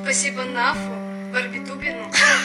Спасибо Нафу, Барбитубину.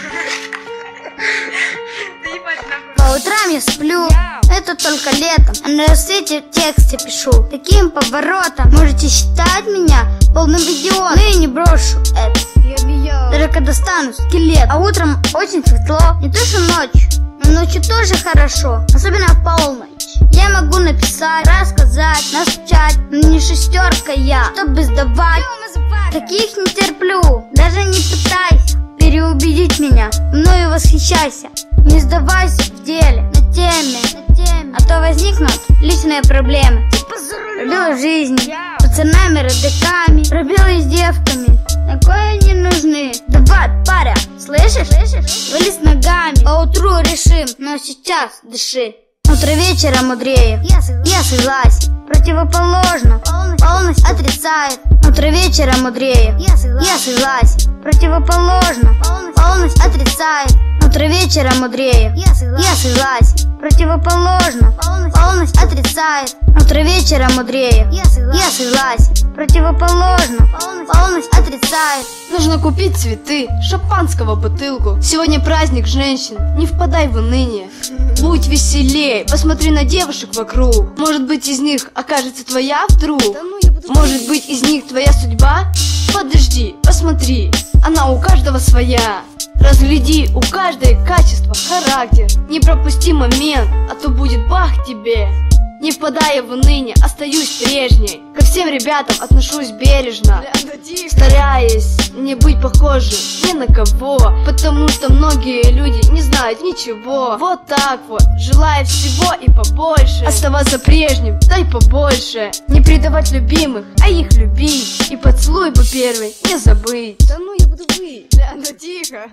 По утрам я сплю, это только летом, а на рассвете в тексте пишу. Таким поворотом можете считать меня полным идиотом, но я не брошу это, даже когда стану скелет. А утром очень светло, не то что ночью, но ночью тоже хорошо, особенно в полночь. Я могу написать, рассказать, настучать, но не шестерка я, чтобы сдавать. Таких не терплю, даже не пытайся переубедить меня, мною восхищайся. Не сдавайся в деле, на теме, а то возникнут личные проблемы. Пробелы в жизни, пацанами, родаками, пробелы с девками, такое не нужны. Давай, паря, слышишь? Вали с ногами, поутру решим, но сейчас дыши. Утро вечера мудрее, я согласен, противоположно, полностью отрицает. Утро вечера мудрее, я согласен, противоположно, полностью отрицает. Утро вечера мудрее, я согласен, противоположно, полностью отрицает. Утро вечера мудрее, я согласен, противоположно, полностью отрицает. Нужно купить цветы, шампанского бутылку. Сегодня праздник женщин, не впадай в уныние. Будь веселей, посмотри на девушек вокруг. Может быть, из них окажется твоя вдруг? Может быть, из них твоя судьба? Подожди, посмотри, она у каждого своя. Разгляди, у каждой качество, характер. Не пропусти момент, а то будет бах тебе. Не впадая в уныние, остаюсь прежней. Ко всем ребятам отношусь бережно, стараясь не быть похожим ни на кого, потому что многие люди не знают ничего. Вот так вот, желаю всего и побольше, оставаться прежним, дай побольше. Не предавать любимых, а их любить, и поцелуй бы первый не забыть. Да ну я буду выть, да тихо.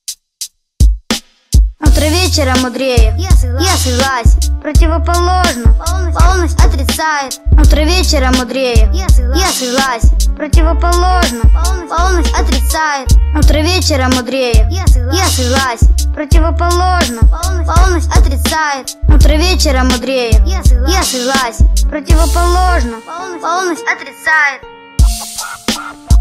Утро вечера мудрее, я согласен, противоположно, полностью отрицает. Утро вечера мудрее, я согласен, противоположно, полностью отрицает. Утро вечера мудрее, я согласен, противоположно, полностью отрицает. Утро вечера мудрее, я согласен, противоположно, полностью отрицает.